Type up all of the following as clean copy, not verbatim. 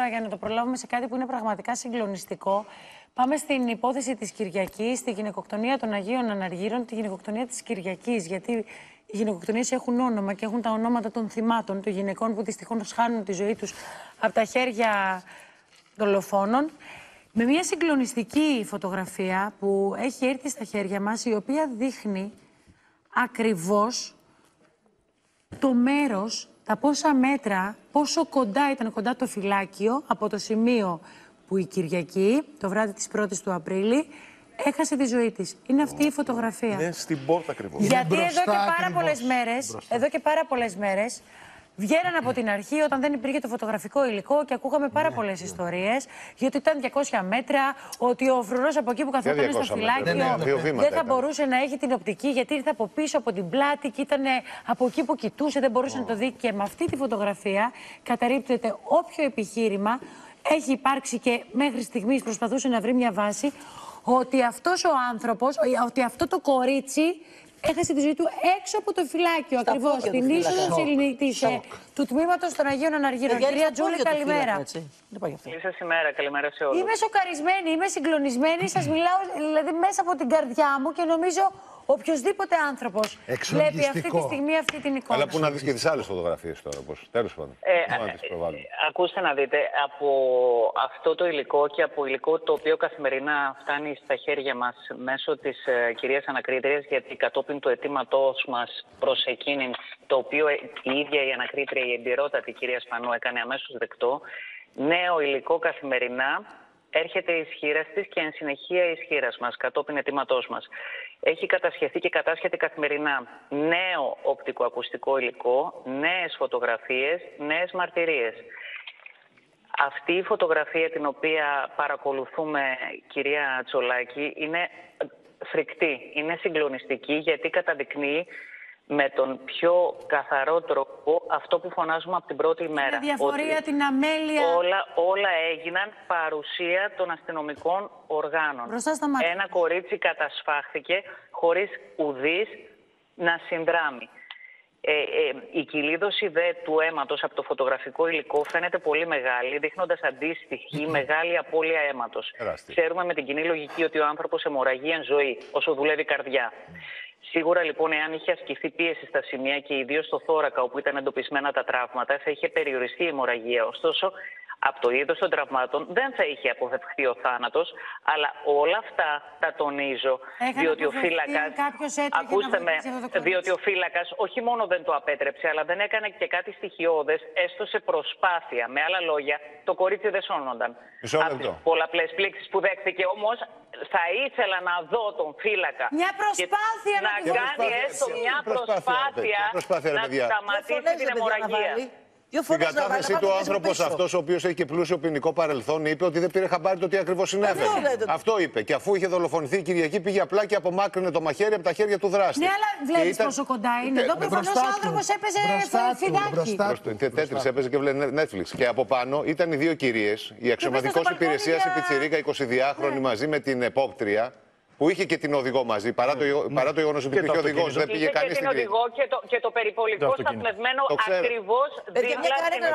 για να το προλάβουμε σε κάτι που είναι πραγματικά συγκλονιστικό. Πάμε στην υπόθεση της Κυριακής, στη γυναικοκτονία των Αγίων Αναργύρων, τη γυναικοκτονία της Κυριακής. Γιατί οι γυναικοκτονίες έχουν όνομα και έχουν τα ονόματα των θυμάτων, των γυναικών που δυστυχώς χάνουν τη ζωή τους από τα χέρια δολοφόνων. Με μια συγκλονιστική φωτογραφία που έχει έρθει στα χέρια μας, η οποία δείχνει ακριβώς το μέρος, τα πόσα μέτρα, πόσο κοντά ήταν κοντά το φυλάκιο από το σημείο που η Κυριακή, το βράδυ της 1ης του Απρίλη, έχασε τη ζωή της. Είναι αυτή η φωτογραφία. Είναι στην πόρτα ακριβώς. Γιατί εδώ και πάρα πολλές μέρες, βγαίναν από την αρχή όταν δεν υπήρχε το φωτογραφικό υλικό και ακούγαμε πάρα πολλές ιστορίες. Γιατί ήταν 200 μέτρα, ότι ο φρουρός από εκεί που καθόταν στο φυλάκιο δεν θα μπορούσε να έχει την οπτική, γιατί ήρθε από πίσω από την πλάτη και ήταν από εκεί που κοιτούσε, δεν μπορούσε να το δει. Και με αυτή τη φωτογραφία καταρρίπτεται όποιο επιχείρημα έχει υπάρξει και μέχρι στιγμής προσπαθούσε να βρει μια βάση, ότι αυτός ο άνθρωπος, ότι αυτό το κορίτσι έχασε τη ζωή του έξω από το φυλάκιο, ακριβώς στην είσοδο του τμήματος των Αγίων Αναργύρων. Κυρία Τζούλη, καλημέρα. Καλή ημέρα, καλημέρα σε όλους. Είμαι σοκαρισμένη, είμαι συγκλονισμένη. Σας μιλάω δηλαδή μέσα από την καρδιά μου και νομίζω οποιοδήποτε άνθρωπος βλέπει αυτή τη στιγμή αυτή την εικόνα. Αλλά πού να δεις και τις άλλες φωτογραφίες τώρα, τέλος πάντων. Ακούστε να δείτε, από αυτό το υλικό και από υλικό το οποίο καθημερινά φτάνει στα χέρια μας μέσω της κυρίας Ανακρίτριας, γιατί κατόπιν του αιτήματός μας προς εκείνην, το οποίο η ίδια η Ανακρίτρια, η εμπειρότατη κυρία Σπανού, έκανε αμέσως δεκτό, νέο υλικό καθημερινά έρχεται η ισχύρας της και εν συνεχεία η ισχύρας μας, κατόπιν αιτήματός μας. Έχει κατασχεθεί και κατάσχεται καθημερινά νέο οπτικοακουστικό υλικό, νέες φωτογραφίες, νέες μαρτυρίες. Αυτή η φωτογραφία την οποία παρακολουθούμε, κυρία Τσολάκη, είναι φρικτή, είναι συγκλονιστική, γιατί καταδεικνύει με τον πιο καθαρό τρόπο αυτό που φωνάζουμε από την πρώτη ημέρα. Την διαφορία, την αμέλεια. Όλα έγιναν παρουσία των αστυνομικών οργάνων. Μπροστά στα μάτια. Ένα κορίτσι κατασφάχθηκε χωρίς ουδής να συνδράμει. Η κυλίδωση δε του αίματος από το φωτογραφικό υλικό φαίνεται πολύ μεγάλη, δείχνοντας αντίστοιχη μεγάλη απώλεια αίματος. Ξέρουμε με την κοινή λογική ότι ο άνθρωπος αιμορραγεί εν ζωή, όσο δουλεύει η καρδιά. Σίγουρα λοιπόν, εάν είχε ασκηθεί πίεση στα σημεία και ιδίως στο θώρακα όπου ήταν εντοπισμένα τα τραύματα, θα είχε περιοριστεί η αιμορραγία. Ωστόσο, από το είδος των τραυμάτων δεν θα είχε αποφευχθεί ο θάνατος, αλλά όλα αυτά τα τονίζω, διότι ο φύλακας, διότι ο φύλακας όχι μόνο δεν το απέτρεψε, αλλά δεν έκανε και κάτι στοιχειώδες, έστω σε προσπάθεια. Με άλλα λόγια, το κορίτσι δεν σώνονταν. Από τις πολλαπλές πλήξεις που δέχθηκε, όμως, θα ήθελα να δω τον φύλακα μια προσπάθεια να κάνει έστω μια προσπάθεια να σταματήσει την αιμορραγία. Στην κατάθεσή του ο άνθρωπος αυτός, ο οποίος έχει και πλούσιο ποινικό παρελθόν, είπε ότι δεν πήρε χαμπάρι το τι ακριβώς συνέβαινε. Αυτό είπε. Και αφού είχε δολοφονηθεί η Κυριακή, πήγε απλά και απομάκρυνε το μαχαίρι από τα χέρια του δράστη. Ναι, αλλά βλέπεις πόσο κοντά είναι. Εδώ προφανώς ο άνθρωπος έπαιζε φιδάκι. Τέτρις έπαιζε και βλέπει Netflix. Και από πάνω ήταν οι δύο κυρίες, η αξιωματικός υπηρεσίας η Πιτσιρίκα, 22χρονη, μαζί με την επόπτρια, που είχε και την οδηγό μαζί, παρά το γεγονός ότι υπήρχε οδηγός, δεν πήγε κανείς στην οδηγό και το περιπολικό σταθμευμένο ακριβώς δίπλα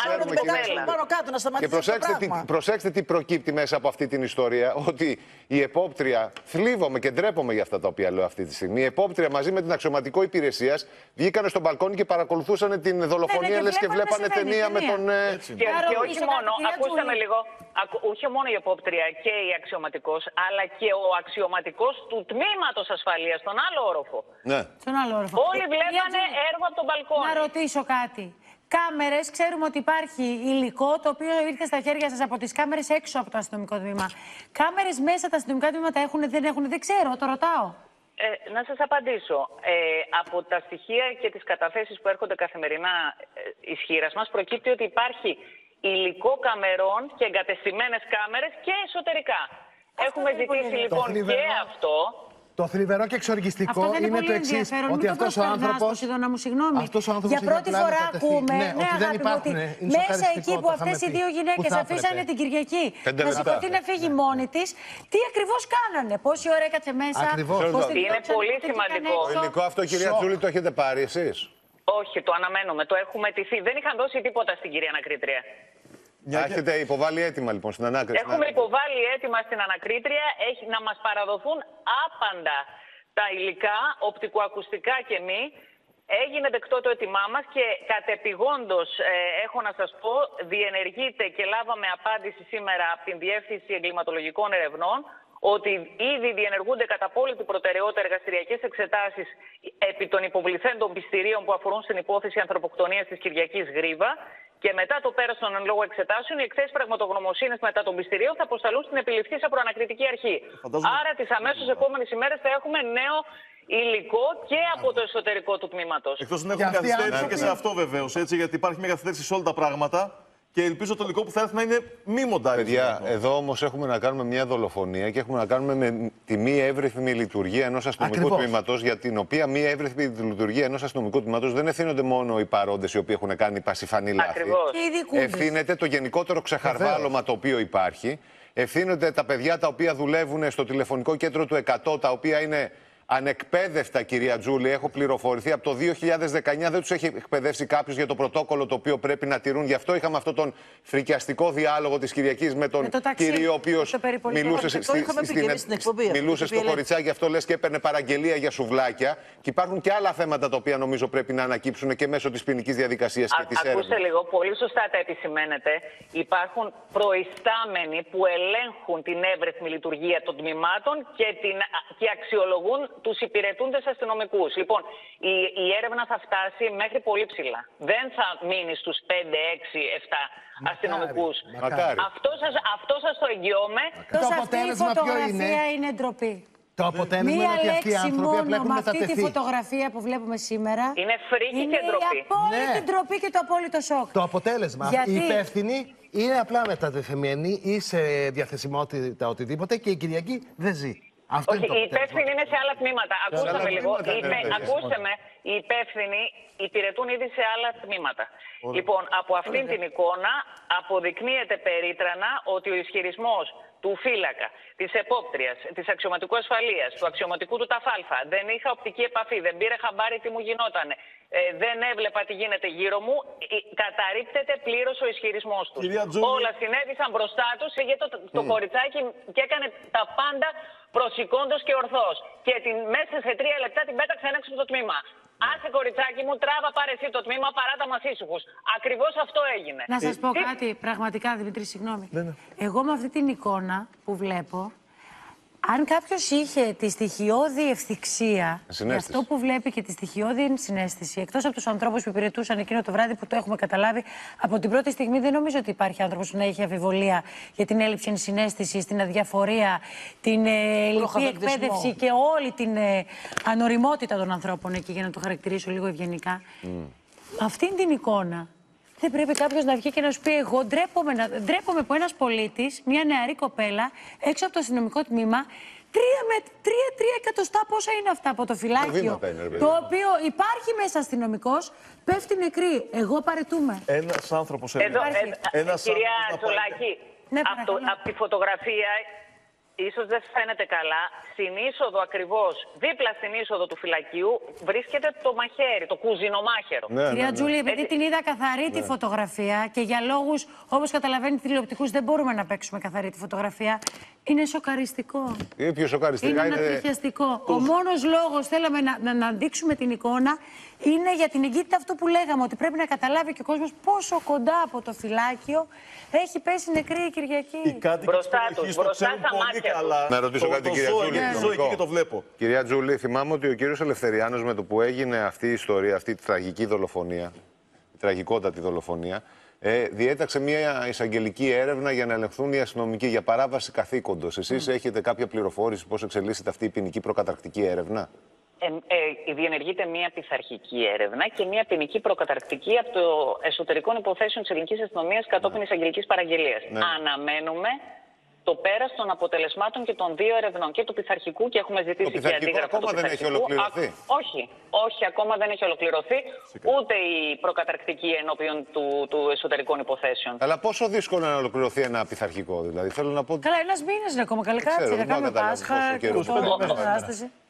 στην Και προσέξτε τι προκύπτει μέσα από αυτή την ιστορία, ότι η επόπτρια, θλίβομαι και ντρέπομαι για αυτά τα οποία λέω αυτή τη στιγμή, η επόπτρια μαζί με την αξιωματικό υπηρεσίας βγήκανε στο μπαλκόνι και παρακολουθούσαν την δολοφονία, λες και βλέπανε ταινία με τον... Και όχι μόνο, ακούστε με λίγο, όχι μόνο η επόπτρια και η αξιωματικός, αλλά και ο αξιωματικός του τμήματος ασφαλείας, στον άλλο όροφο. Ναι. Στον άλλο όροφο. Όλοι βλέπανε έργο από τον μπαλκόνι. Να ρωτήσω κάτι. Κάμερες, ξέρουμε ότι υπάρχει υλικό το οποίο ήρθε στα χέρια σας από τις κάμερες έξω από το αστυνομικό τμήμα. Κάμερες μέσα τα αστυνομικά τμήματα έχουν, δεν έχουν, δεν ξέρω, το ρωτάω. Να σας απαντήσω. Από τα στοιχεία και τις καταθέσεις που έρχονται καθημερινά ισχύρας μας, προκύπτει ότι υπάρχει υλικό καμερών και εγκατεστημένες κάμερες και εσωτερικά. Έχουμε ζητήσει λοιπόν και αυτό. Το θλιβερό και εξοργιστικό είναι το εξής, ότι αυτός ο άνθρωπος... Για πρώτη φορά ακούμε ότι μέσα εκεί που αυτές οι δύο γυναίκες αφήσανε την Κυριακή να σηκωθεί να φύγει μόνη της, τι ακριβώς κάνανε, πόση ώρα έκατσε μέσα. Είναι πολύ σημαντικό. Το υλικό αυτό, κυρία Τσούλη, το έχετε πάρει εσείς? Όχι, το αναμένουμε, το έχουμε αιτηθεί. Δεν είχαν δώσει τίποτα στην κυρία Ανακρίτρια. Έχετε υποβάλει έτοιμα λοιπόν στην ανάκριση? Έχουμε υποβάλει έτοιμα στην ανακρίτρια να μας παραδοθούν άπαντα τα υλικά, οπτικοακουστικά και μη. Έγινε δεκτό το έτοιμά μας και κατεπηγόντως, έχω να σας πω, διενεργείται και λάβαμε απάντηση σήμερα από την Διεύθυνση Εγκληματολογικών Ερευνών ότι ήδη διενεργούνται κατά απόλυτη προτεραιότητα εργαστηριακές εξετάσεις επί των υποβληθέντων πιστηρίων που αφορούν στην υπόθεση ανθρωποκτονίας της Κυριακής Γρίβα. Και μετά το πέρας των εν λόγω εξετάσεων, οι εκθέσεις πραγματογνωμοσύνης μετά των πιστηρίων θα αποσταλούν στην επιληφθήσα προανακριτική αρχή. Άρα, τις αμέσως επόμενες ημέρες θα έχουμε νέο υλικό και από το εσωτερικό του τμήματος. Εκτός να έχουμε καθυστέρηση και σε αυτό βεβαίως, έτσι, γιατί υπάρχει μια καθυστέρηση σε όλα τα πράγματα. Και ελπίζω το υλικό που θα έρθει να είναι μη μοντάρισμα. Παιδιά, εδώ όμως έχουμε να κάνουμε μια δολοφονία και έχουμε να κάνουμε με τη μη εύρυθμη λειτουργία ενός αστυνομικού τμήματος, για την οποία μη εύρυθμη λειτουργία ενός αστυνομικού τμήματος δεν ευθύνονται μόνο οι παρόντες οι οποίοι έχουν κάνει πασιφανή λάθη. Ευθύνεται το γενικότερο ξεχαρβάλωμα το οποίο υπάρχει. Ευθύνονται τα παιδιά τα οποία δουλεύουν στο τηλεφωνικό κέντρο του 100, τα οποία είναι ανεκπαίδευτα, κυρία Τζούλη. Έχω πληροφορηθεί από το 2019 δεν τους έχει εκπαιδεύσει κάποιος για το πρωτόκολλο το οποίο πρέπει να τηρούν. Γι' αυτό είχαμε αυτόν τον φρικιαστικό διάλογο της Κυριακής με τον κύριο, ο οποίος μιλούσε στο κοριτσάκι, αυτό λες και έπαιρνε παραγγελία για σουβλάκια. Και υπάρχουν και άλλα θέματα τα οποία νομίζω πρέπει να ανακύψουν και μέσω της ποινικής διαδικασίας και της έρευνας. Ακούστε λίγο, πολύ σωστά τα επισημαίνετε. Υπάρχουν προϊστάμενοι που ελέγχουν την εύρυθμη λειτουργία των τμήματων και αξιολογούν τους υπηρετούντες αστυνομικούς. Λοιπόν, η έρευνα θα φτάσει μέχρι πολύ ψηλά. Δεν θα μείνει στους 5, 6, 7 αστυνομικούς. Αυτό σας το εγγυώμαι. Αυτή η φωτογραφία είναι ντροπή. Το αποτέλεσμα είναι ότι αυτοί οι άνθρωποι απλά έχουν μετατεθεί. Αυτή τη φωτογραφία που βλέπουμε σήμερα είναι φρίκη και ντροπή. Είναι η απόλυτη ντροπή και το απόλυτο σοκ. Το αποτέλεσμα. Οι υπεύθυνοι είναι απλά μετατεθειμένοι ή σε διαθεσιμότητα οτιδήποτε και η Κυριακή δεν ζει. Όχι, οι υπεύθυνοι είναι σε άλλα τμήματα. Ακούσαμε λίγο. Ακούσαμε, οι υπεύθυνοι υπηρετούν ήδη σε άλλα τμήματα. Λοιπόν, από αυτήν την εικόνα αποδεικνύεται περίτρανα ότι ο ισχυρισμός του φύλακα, της επόπτριας, της αξιωματικού ασφαλείας, του αξιωματικού του ΤΑΦΑΛΦΑ, δεν είχα οπτική επαφή, δεν πήρε χαμπάρι τι μου γινότανε, δεν έβλεπα τι γίνεται γύρω μου, καταρρίπτεται πλήρως ο ισχυρισμός τους. Όλα συνέβησαν μπροστά τους, είχε το κοριτσάκι και έκανε τα πάντα προσηκώντος και ορθώς. Και μέσα σε 3 λεπτά την πέταξε έξω από το τμήμα. Άσε κοριτσάκι μου, τράβα πάρε εσύ το τμήμα, παράτα μας ήσυχους. Ακριβώς αυτό έγινε. Να σας πω κάτι, πραγματικά, Δημήτρη, συγγνώμη. Εγώ με αυτή την εικόνα που βλέπω, αν κάποιος είχε τη στοιχειώδη ευθυξία, αυτό που βλέπει και τη στοιχειώδη συναίσθηση, εκτός από τους ανθρώπους που υπηρετούσαν εκείνο το βράδυ που το έχουμε καταλάβει, από την πρώτη στιγμή δεν νομίζω ότι υπάρχει άνθρωπος που να έχει αμφιβολία για την έλλειψη ενσυναίσθησης, την αδιαφορία, την ελλειπή εκπαίδευση και όλη την ανοριμότητα των ανθρώπων εκεί, για να το χαρακτηρίσω λίγο ευγενικά. Με αυτήν την εικόνα. Δεν πρέπει κάποιος να βγει και να σου πει: εγώ ντρέπομαι που ένας πολίτης, μια νεαρή κοπέλα, έξω από το αστυνομικό τμήμα, 3 εκατοστά πόσα είναι αυτά από το φυλάκιο, το οποίο υπάρχει μέσα αστυνομικός, πέφτει νεκρή. Εγώ παρετούμε. Ένας άνθρωπος κυρία Τσολάκη, από τη φωτογραφία, ίσως δεν φαίνεται καλά, στην είσοδο ακριβώς, δίπλα στην είσοδο του φυλακίου, βρίσκεται το μαχαίρι, το κουζινομάχαιρο. Κυρία Τζούλη, επειδή την είδα καθαρή τη φωτογραφία και για λόγους, όπως καταλαβαίνει, τηλεοπτικούς δεν μπορούμε να παίξουμε καθαρή τη φωτογραφία, είναι σοκαριστικό. Είναι πιο σοκαριστικά. Είναι ανατριχιαστικό. Ο μόνος λόγος θέλαμε να δείξουμε την εικόνα είναι για την εγκύτητα αυτό που λέγαμε, ότι πρέπει να καταλάβει και ο κόσμος πόσο κοντά από το φυλάκιο έχει πέσει νεκρή η Κυριακή. Οι κάτοικοι της περιοχής το ξέρουν πολύ καλά. Να ρωτήσω κάτι, κυρία Τζούλη. Ζω εκεί και το βλέπω. Κυρία Τζούλη, θυμάμαι ότι ο κύριος Ελευθεριάνος, με το που έγινε αυτή η ιστορία, αυτή η τραγική δολοφονία, η τραγικότατη δολοφονία, διέταξε μια εισαγγελική έρευνα για να ελεγχθούν οι αστυνομικοί για παράβαση καθήκοντος. Εσείς έχετε κάποια πληροφόρηση πώς εξελίσσεται αυτή η ποινική προκαταρκτική έρευνα? Διενεργείται μια πειθαρχική έρευνα και μια ποινική προκαταρκτική από το εσωτερικών υποθέσεων της ελληνικής αστυνομίας κατόπιν εισαγγελικής παραγγελίας. Αναμένουμε το πέρας των αποτελεσμάτων και των 2 ερευνών, και του πειθαρχικού, και έχουμε ζητήσει και αντίγραφο του πειθαρχικού. Δεν έχει ολοκληρωθεί. Όχι, ακόμα δεν έχει ολοκληρωθεί, ούτε η προκαταρκτική ενώπιον του εσωτερικών υποθέσεων. Αλλά πόσο δύσκολο να ολοκληρωθεί ένα πειθαρχικό, δηλαδή? Θέλω να πω. Καλά, ένας μήνας είναι ακόμα. Καλά, κάτσε να κάνουμε Πάσχα και κατάσταση.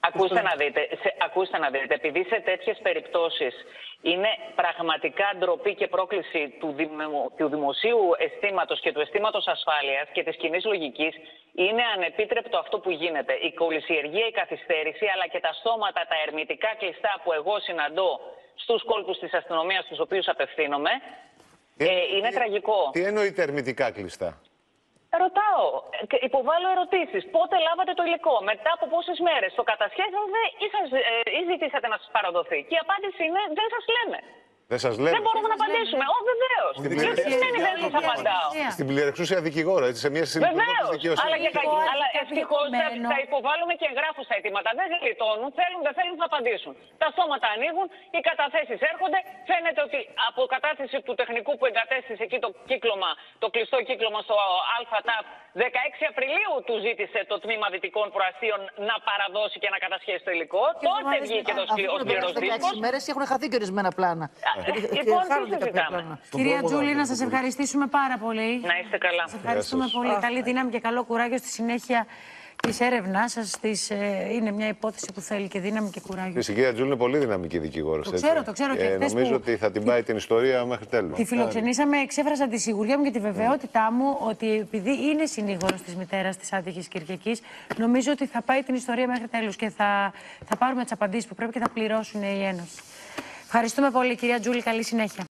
Ακούστε να δείτε, επειδή σε τέτοιες περιπτώσεις είναι πραγματικά ντροπή και πρόκληση του δημοσίου αισθήματος και του αισθήματος ασφάλειας και της κοινής λογικής, είναι ανεπίτρεπτο αυτό που γίνεται. Η κολυσιεργία, η καθυστέρηση, αλλά και τα στόματα, τα ερμητικά κλειστά που εγώ συναντώ στους κόλπους της αστυνομίας στους οποίους απευθύνομαι, είναι τραγικό. Τι εννοείται ερμητικά κλειστά? Ρωτάω, υποβάλλω ερωτήσεις. Πότε λάβατε το υλικό, μετά από πόσες μέρες, το κατασχέσατε ή ζητήσατε να σας παραδοθεί? Και η απάντηση είναι δεν σας λέμε. Δεν σας λένε. Δεν μπορούμε να απαντήσουμε. Βεβαίως. Τι σημαίνει δεν σας απαντάω? Στην πληρεξούσια δικηγόρο, έτσι, σε μια συλλογική δικαιοσύνη. Αλλά ευτυχώς θα υποβάλλουμε και εγγράφους αιτήματα. Δεν γλιτώνουν, δεν θέλουν να απαντήσουν. Τα στόματα ανοίγουν, οι καταθέσεις έρχονται. Φαίνεται ότι από κατάθεση του τεχνικού που εγκατέστησε εκεί το κλειστό κύκλωμα στο ΑΤΑΠ, 16 Απριλίου του ζήτησε το τμήμα Δυτικών Προαστίων να παραδώσει και να κατασχέσει το υλικό. Τότε βγήκε ο σκληρός δίσκος. Έχουν χαθεί και ορισμένα πλάνα. Λοιπόν, τι συζητάμε? Κυρία Τζούλη, να σας ευχαριστήσουμε πάρα πολύ. Να είστε καλά. Σας ευχαριστούμε πολύ. Καλή δύναμη και καλό κουράγιο στη συνέχεια της έρευνάς σας. Είναι μια υπόθεση που θέλει και δύναμη και κουράγιο. Η κυρία Τζούλη είναι πολύ δυναμική δικηγόρος. Το ξέρω. Και νομίζω ότι θα την πάει την ιστορία μέχρι τέλους. Τη φιλοξενήσαμε, εξέφρασα τη σιγουριά μου και τη βεβαιότητά μου ότι επειδή είναι συνήγορος της μητέρας της άτυχης Κυριακής, νομίζω ότι θα πάει την ιστορία μέχρι τέλους και θα πάρουμε τις απαντήσεις που πρέπει και θα πληρώσουν η Ένωση. Ευχαριστούμε πολύ, κυρία Τζούλη. Καλή συνέχεια.